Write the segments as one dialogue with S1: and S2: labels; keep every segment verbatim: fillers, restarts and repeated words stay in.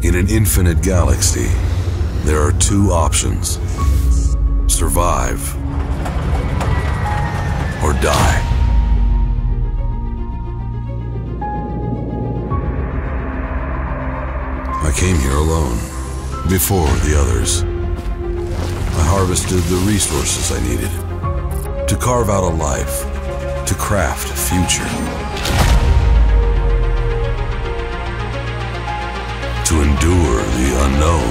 S1: In an infinite galaxy, there are two options: survive or die. I came here alone, before the others. I harvested the resources I needed to carve out a life, to craft a future, to endure the unknown.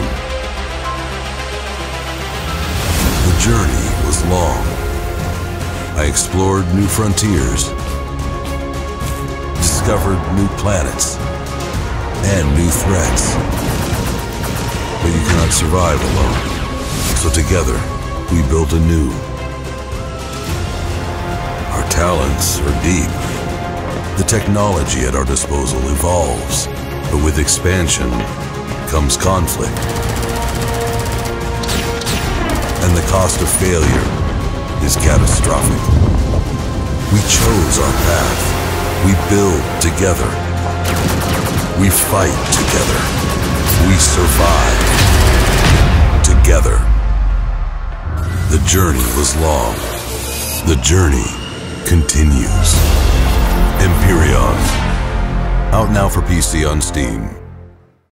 S1: The journey was long. I explored new frontiers, discovered new planets and new threats. But you cannot survive alone. So together, we built anew. Our talents are deep. The technology at our disposal evolves, but with expansion comes conflict. And the cost of failure is catastrophic. We chose our path. We build together. We fight together. We survive together. The journey was long. The journey continues. Empyrion. Out now for P C on Steam.